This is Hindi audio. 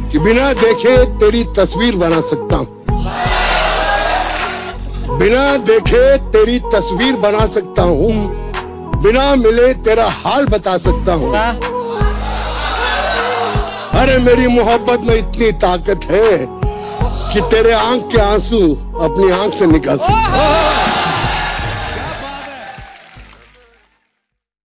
कि बिना देखे तेरी तस्वीर बना सकता हूँ, बिना देखे तेरी तस्वीर बना सकता हूँ, बिना मिले तेरा हाल बता सकता हूँ। अरे मेरी मोहब्बत में इतनी ताकत है कि तेरे आंख के आंसू अपनी आंख से निकाल सकता हूँ।